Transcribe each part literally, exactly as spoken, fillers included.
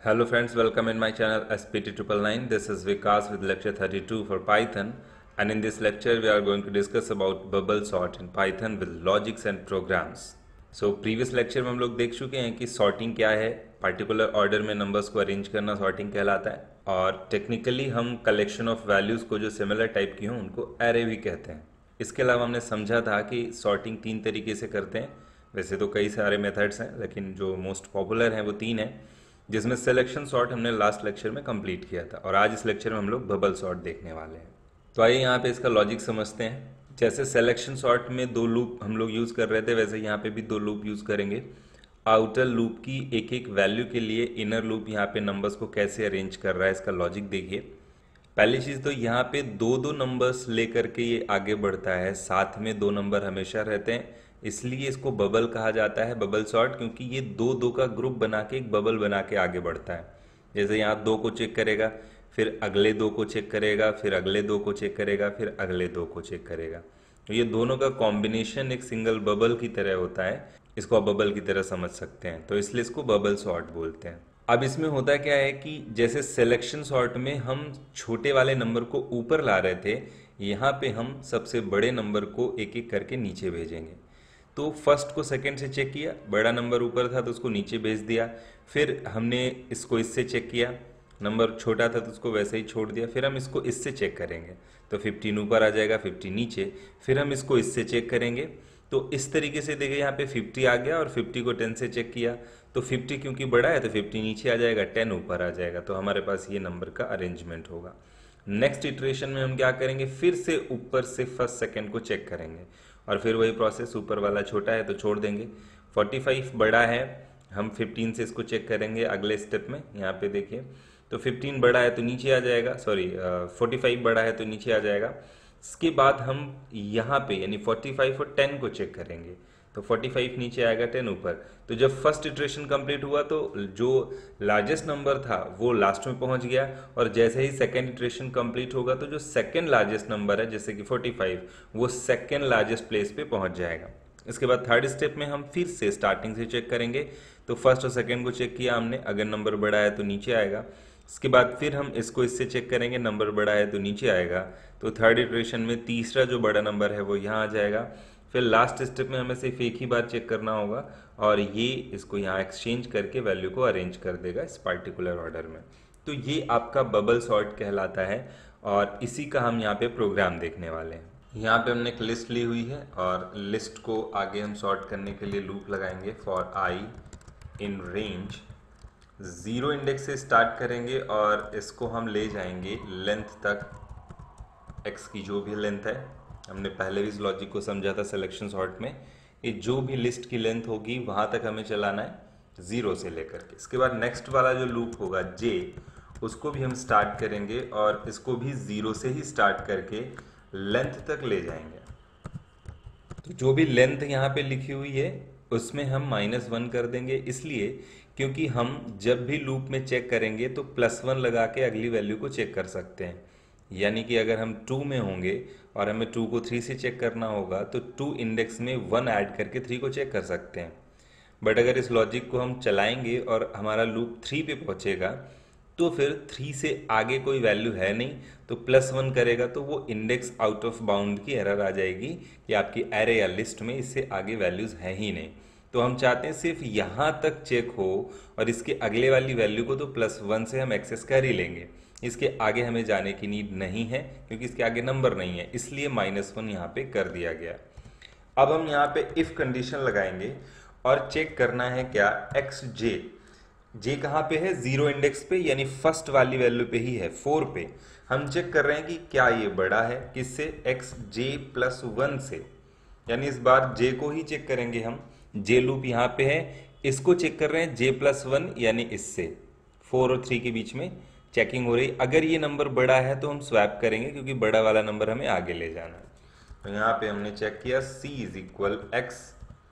Hello friends, welcome in my channel S P T nine nine nine. This is Vikas with lecture thirty-two for Python, and in this lecture we are going to discuss about bubble sort in Python with logics and programs. So previous lecture में हम लोग देख चुके हैं कि sorting क्या है, particular order में numbers को arrange करना sorting कहलाता है, और technically हम collection of values को जो similar type की हों उनको array भी कहते हैं. इसके अलावा हमने समझा था कि sorting तीन तरीके से करते हैं. वैसे तो कई सारे मेथड्स हैं, लेकिन जो मोस्ट पॉपुलर हैं वो तीन हैं, जिसमें सिलेक्शन सॉर्ट हमने लास्ट लेक्चर में कंप्लीट किया था, और आज इस लेक्चर में हम लोग बबल सॉर्ट देखने वाले हैं. तो आइए यहाँ पे इसका लॉजिक समझते हैं. जैसे सिलेक्शन सॉर्ट में दो लूप हम लोग यूज़ कर रहे थे, वैसे यहाँ पे भी दो लूप यूज़ करेंगे. आउटर लूप की एक एक वैल्यू के लिए इनर लूप यहाँ पे नंबर्स को कैसे अरेंज कर रहा है, इसका लॉजिक देखिए. पहली चीज़ तो यहाँ पे दो दो नंबर्स लेकर के ये आगे बढ़ता है, साथ में दो नंबर हमेशा रहते हैं, इसलिए इसको बबल कहा जाता है, बबल सॉर्ट, क्योंकि ये दो दो का ग्रुप बना के एक बबल बना के आगे बढ़ता है. जैसे यहाँ दो को चेक करेगा, फिर अगले दो को चेक करेगा, फिर अगले दो को चेक करेगा, फिर अगले दो को चेक करेगा. तो ये दोनों का कॉम्बिनेशन एक सिंगल बबल की तरह होता है, इसको आप बबल की तरह समझ सकते हैं, तो इसलिए इसको बबल सॉर्ट बोलते हैं. अब इसमें होता क्या है कि जैसे सिलेक्शन सॉर्ट में हम छोटे वाले नंबर को ऊपर ला रहे थे, यहाँ पे हम सबसे बड़े नंबर को एक एक करके नीचे भेजेंगे. तो फर्स्ट को सेकंड से चेक किया, बड़ा नंबर ऊपर था तो उसको नीचे भेज दिया, फिर हमने इसको इससे चेक किया, नंबर छोटा था तो उसको वैसे ही छोड़ दिया, फिर हम इसको इससे चेक करेंगे तो फिफ्टीन ऊपर आ जाएगा, फिफ्टी नीचे, फिर हम इसको इससे चेक करेंगे. तो इस तरीके से देखिए यहाँ पे फिफ्टी आ गया और फिफ्टी को टेन से चेक किया, तो फिफ्टी क्योंकि बड़ा है तो फिफ्टी नीचे आ जाएगा, टेन ऊपर आ जाएगा, तो हमारे पास ये नंबर का अरेंजमेंट होगा. नेक्स्ट इटरेशन में हम क्या करेंगे, फिर से ऊपर से फर्स्ट सेकंड को चेक करेंगे, और फिर वही प्रोसेस, ऊपर वाला छोटा है तो छोड़ देंगे. फोर्टी फाइव बड़ा है, हम फिफ्टीन से इसको चेक करेंगे अगले स्टेप में. यहाँ पे देखिए तो फिफ्टीन बड़ा है तो नीचे आ जाएगा, सॉरी फोर्टी फाइव बड़ा है तो नीचे आ जाएगा. इसके बाद हम यहाँ पे यानी फोर्टी फाइव और टेन को चेक करेंगे, तो फोर्टी फाइव नीचे आएगा, टेन ऊपर. तो जब फर्स्ट इटरेशन कंप्लीट हुआ तो जो लार्जेस्ट नंबर था वो लास्ट में पहुंच गया, और जैसे ही सेकेंड इटरेशन कंप्लीट होगा तो जो सेकेंड लार्जेस्ट नंबर है जैसे कि फोर्टी फाइव, वो सेकेंड लार्जेस्ट प्लेस पे पहुंच जाएगा. इसके बाद थर्ड स्टेप में हम फिर से स्टार्टिंग से चेक करेंगे, तो फर्स्ट और सेकेंड को चेक किया हमने, अगर नंबर बड़ा है तो नीचे आएगा. इसके बाद फिर हम इसको इससे चेक करेंगे, नंबर बड़ा है तो नीचे आएगा, तो थर्ड इटरेशन में तीसरा जो बड़ा नंबर है वो यहाँ आ जाएगा. फिर लास्ट स्टेप में हमें सिर्फ एक ही बार चेक करना होगा, और ये इसको यहाँ एक्सचेंज करके वैल्यू को अरेंज कर देगा इस पार्टिकुलर ऑर्डर में. तो ये आपका बबल सॉर्ट कहलाता है, और इसी का हम यहाँ पे प्रोग्राम देखने वाले हैं. यहाँ पे हमने एक लिस्ट ली हुई है, और लिस्ट को आगे हम सॉर्ट करने के लिए लूप लगाएंगे. For i in range, zero index से स्टार्ट करेंगे और इसको हम ले जाएंगे लेंथ तक, एक्स की जो भी लेंथ है. हमने पहले भी इस लॉजिक को समझा था सिलेक्शन सॉर्ट में, ये जो भी लिस्ट की लेंथ होगी वहाँ तक हमें चलाना है ज़ीरो से लेकर के. इसके बाद नेक्स्ट वाला जो लूप होगा जे, उसको भी हम स्टार्ट करेंगे और इसको भी ज़ीरो से ही स्टार्ट करके लेंथ तक ले जाएंगे. तो जो भी लेंथ यहाँ पे लिखी हुई है उसमें हम माइनस वन कर देंगे, इसलिए क्योंकि हम जब भी लूप में चेक करेंगे तो प्लस वन लगा के अगली वैल्यू को चेक कर सकते हैं. यानी कि अगर हम टू में होंगे और हमें टू को थ्री से चेक करना होगा तो टू इंडेक्स में वन ऐड करके थ्री को चेक कर सकते हैं. बट अगर इस लॉजिक को हम चलाएंगे और हमारा लूप थ्री पे पहुंचेगा तो फिर थ्री से आगे कोई वैल्यू है नहीं, तो प्लस वन करेगा तो वो इंडेक्स आउट ऑफ बाउंड की एरर आ जाएगी कि आपकी एरे या लिस्ट में इससे आगे वैल्यूज़ है ही नहीं. तो हम चाहते हैं सिर्फ यहाँ तक चेक हो, और इसके अगले वाली वैल्यू को तो प्लस वन से हम एक्सेस कर ही लेंगे, इसके आगे हमें जाने की नीड नहीं है क्योंकि इसके आगे नंबर नहीं है, इसलिए माइनस वन यहाँ पे कर दिया गया. अब हम यहाँ पे इफ कंडीशन लगाएंगे और चेक करना है क्या, एक्स जे, जे कहाँ पे है, जीरो इंडेक्स पे, यानी फर्स्ट वाली वैल्यू पे ही है, फोर पे. हम चेक कर रहे हैं कि क्या ये बड़ा है किससे, एक्स जे प्लस वन से, यानी इस बार जे को ही चेक करेंगे हम. जे लूप यहाँ पे है, इसको चेक कर रहे हैं जे प्लस वन, यानी इससे फोर और थ्री के बीच में चेकिंग हो रही. अगर ये नंबर बड़ा है तो हम स्वैप करेंगे क्योंकि बड़ा वाला नंबर हमें आगे ले जाना है. तो यहाँ पे हमने चेक किया C is equal X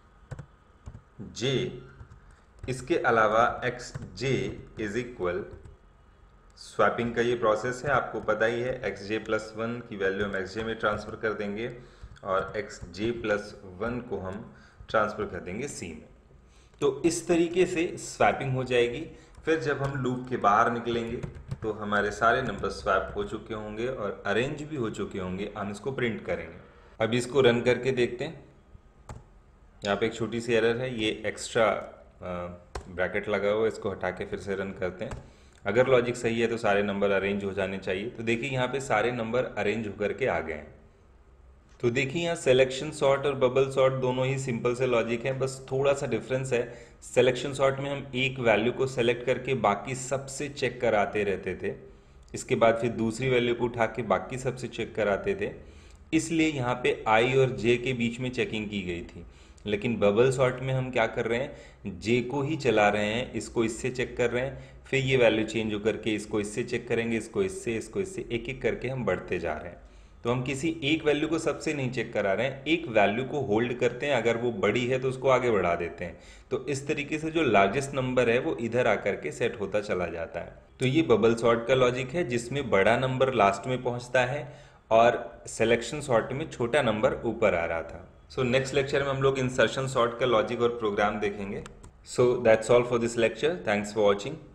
J, इसके अलावा X J is equal, swapping का ये प्रोसेस है आपको पता ही है, एक्स जे प्लस वन की वैल्यू हम एक्स जे में ट्रांसफर कर देंगे और एक्स जे प्लस वन को हम ट्रांसफर कर देंगे सी में. तो इस तरीके से स्वैपिंग हो जाएगी. फिर जब हम लूप के बाहर निकलेंगे तो हमारे सारे नंबर स्वैप हो चुके होंगे और अरेंज भी हो चुके होंगे। हम इसको प्रिंट करेंगे। अब इसको रन करके देखते हैं। यहाँ पे एक छोटी सी एरर है, ये एक्स्ट्रा ब्रैकेट लगा हुआ है, इसको हटा के फिर से रन करते हैं। अगर लॉजिक सही है तो सारे नंबर अरेंज हो जाने चाहिए। तो देखिए यहाँ पे सारे नंबर अरेंज होकर के आ गए हैं। तो देखिए यहाँ सिलेक्शन सॉर्ट और बबल सॉर्ट दोनों ही सिंपल से लॉजिक हैं, बस थोड़ा सा डिफरेंस है। सिलेक्शन सॉर्ट में हम एक वैल्यू को सेलेक्ट करके बाकी सबसे चेक कराते रहते थे, इसके बाद फिर दूसरी वैल्यू को उठा के बाकी सबसे चेक कराते थे, इसलिए यहाँ पे आई और जे के बीच में चेकिंग की गई थी। लेकिन बबल सॉर्ट में हम क्या कर रहे हैं, जे को ही चला रहे हैं, इसको इससे चेक कर रहे हैं, फिर ये वैल्यू चेंज होकर के इसको इससे चेक करेंगे, इसको इससे, इसको इससे, एक एक करके हम बढ़ते जा रहे हैं। तो हम किसी एक वैल्यू को सबसे नहीं चेक करा रहे हैं, एक वैल्यू को होल्ड करते हैं, अगर वो बड़ी है तो उसको आगे बढ़ा देते हैं। तो इस तरीके से जो लार्जेस्ट नंबर है वो इधर आकर के सेट होता चला जाता है। तो ये बबल सॉर्ट का लॉजिक है, जिसमें बड़ा नंबर लास्ट में पहुंचता है और सिलेक्शन सॉर्ट में छोटा नंबर ऊपर आ रहा था। सो नेक्स्ट लेक्चर में हम लोग इंसर्शन सॉर्ट का लॉजिक और प्रोग्राम देखेंगे। So that's all for this lecture. Thanks for watching.